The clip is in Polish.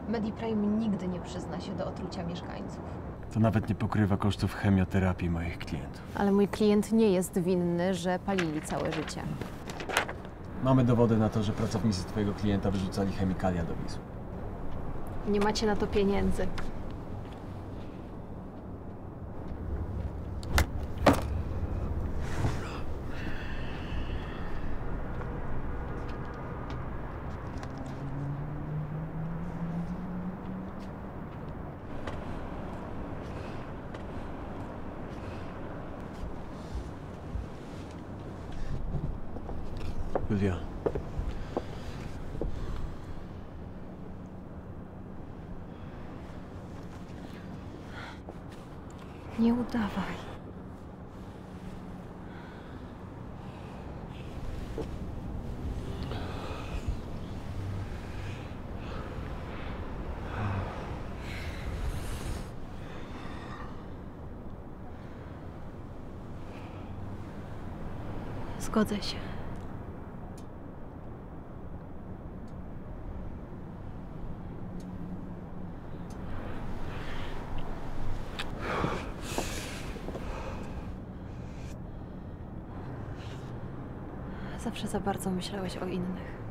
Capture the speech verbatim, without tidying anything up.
Mediprime nigdy nie przyzna się do otrucia mieszkańców. To nawet nie pokrywa kosztów chemioterapii moich klientów. Ale mój klient nie jest winny, że palili całe życie. Mamy dowody na to, że pracownicy twojego klienta wyrzucali chemikalia do Wisły. Nie macie na to pieniędzy. Julia. Nie udawaj. Zgodzę się. Zawsze za bardzo myślałeś o innych.